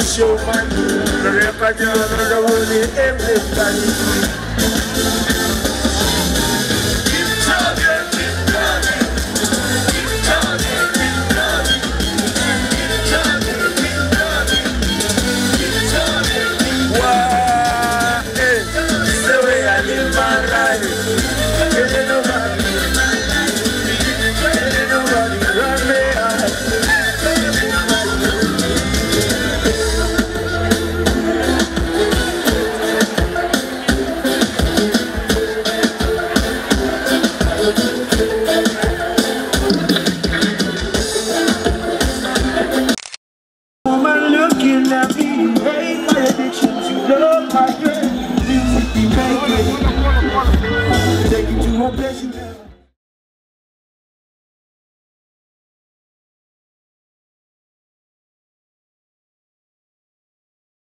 showman. The record you know the only everybody. Take you to a place you never